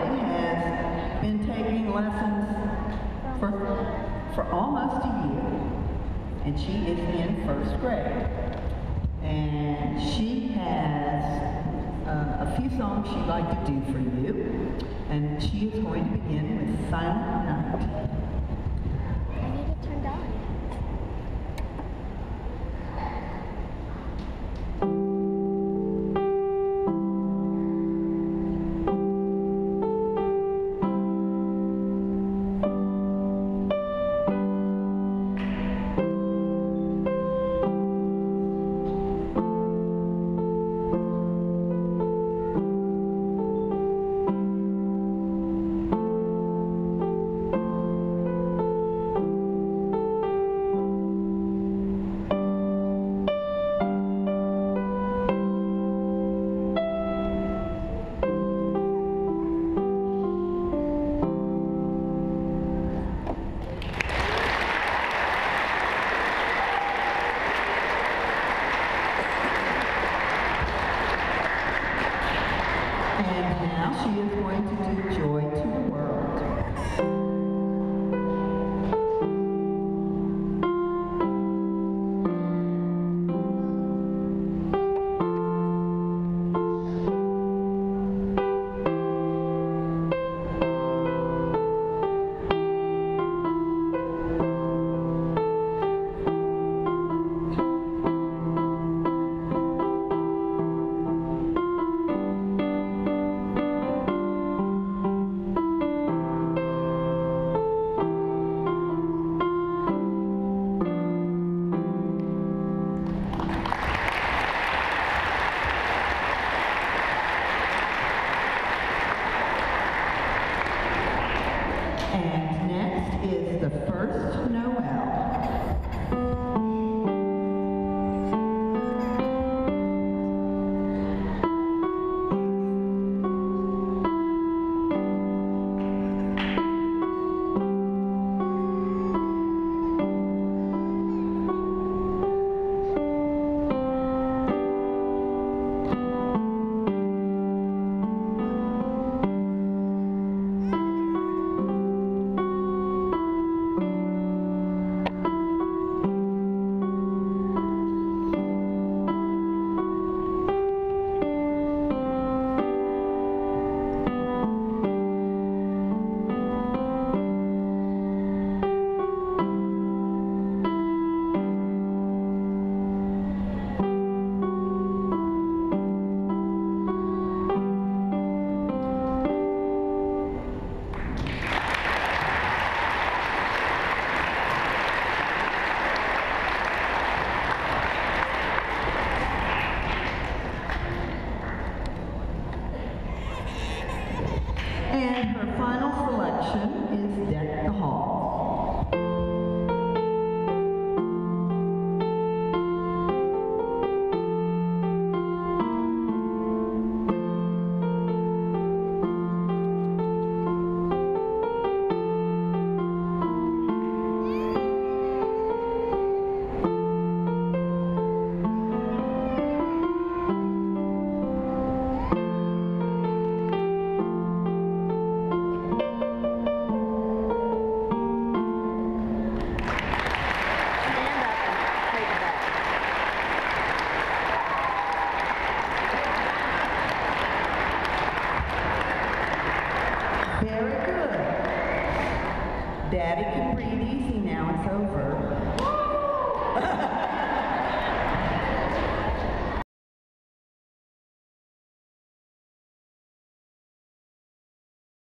Allie has been taking lessons for almost a year, and she is in first grade. And she has a few songs she'd like to do for you, and she is going to begin with Silent Night. I need it turned on. And now she is going to do Joy to the World. And next is the first Noel. And her final selection is Deck the Hall. Very good. Daddy can breathe easy now, it's over.